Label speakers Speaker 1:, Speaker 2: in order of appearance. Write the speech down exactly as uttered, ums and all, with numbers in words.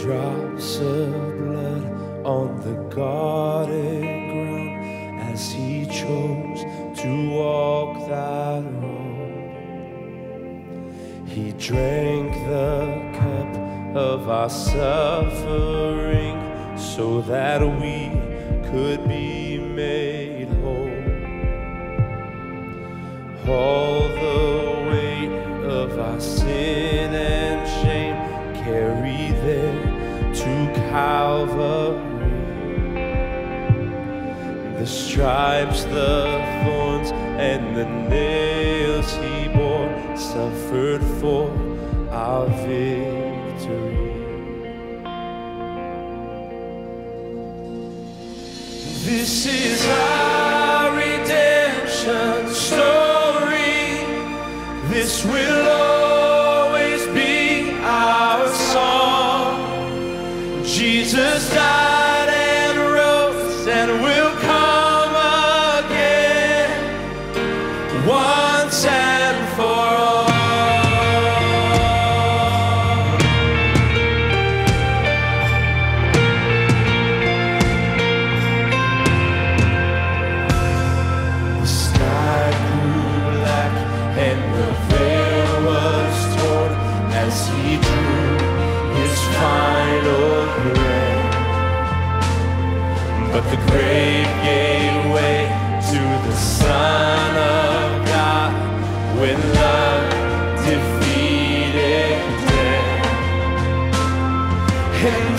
Speaker 1: drops of blood on the guarded ground as he chose to walk that road. He drank the cup of our suffering so that we could be made whole. All the weight of our sin and shame carried there to Calvary. The stripes, the thorns, and the nails he bore suffered for our victory. This is our redemption story. This will always be our song. Jesus died and rose and will come again once and for all. The sky grew black and the veil was torn as he drew his final breath. But the grave gave way to the Son of God when love defeated death. And